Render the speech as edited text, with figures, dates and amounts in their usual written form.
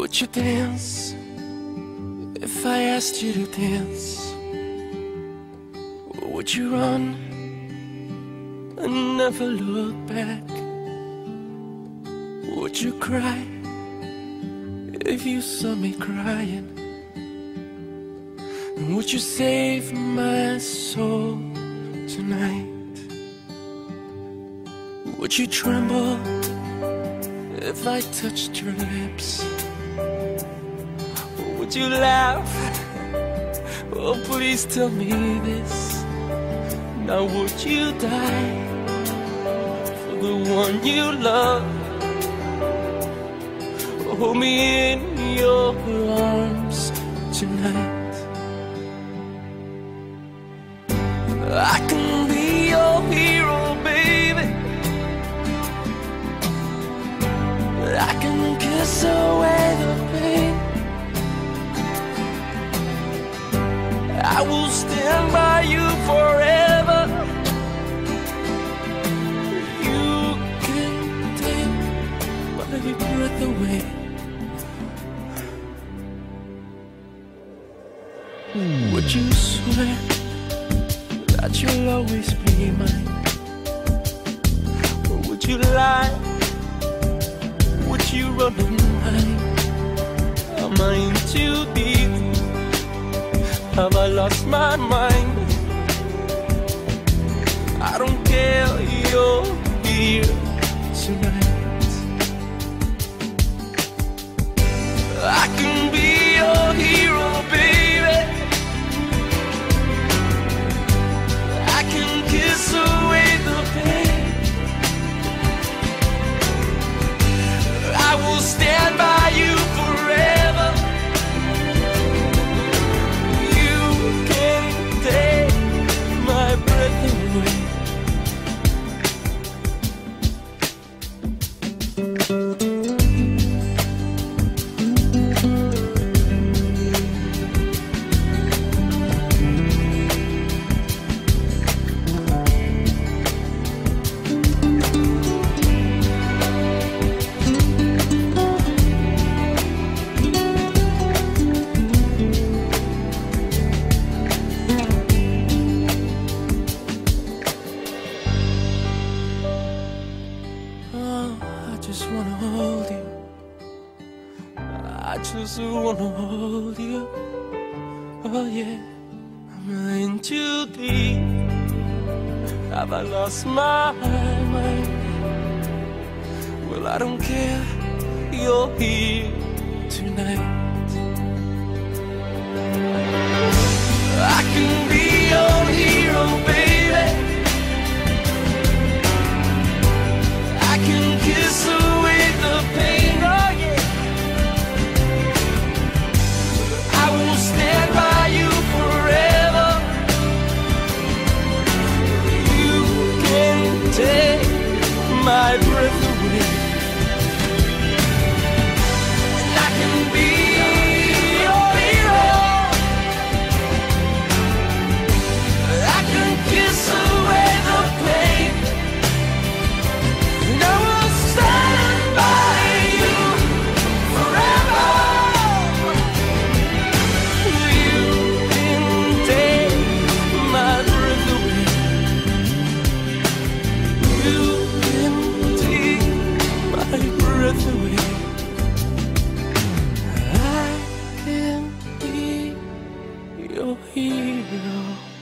Would you dance if I asked you to dance? Or would you run and never look back? Would you cry if you saw me crying? And would you save my soul tonight? Would you tremble if I touched your lips? Or would you laugh? Oh, please tell me this. Now would you die for the one you love? Hold me in your arms tonight. I can be your hero, baby. I can kiss away the pain. I will stand by you forever. You can take my breath away. Would you swear that you'll always be mine? Or would you lie? Would you run and hide? Am I in too deep? Have I lost my mind? I don't care, you're here tonight. I can be your hero, baby. I can kiss away the pain. I will stand by you forever. You can take my breath away. I just wanna hold you. I just wanna hold you. Oh yeah, I'm in too deep. Have I lost my mind? Well, I don't care, you're here tonight. I can be your hero, baby. I can kiss away the pain, oh yeah. I will stand by you forever. You can take my breath away. And I can be your hero. I can kiss away the pain. And I will stand by you forever. You can take my breath away. You can take my breath away. I can be your hero.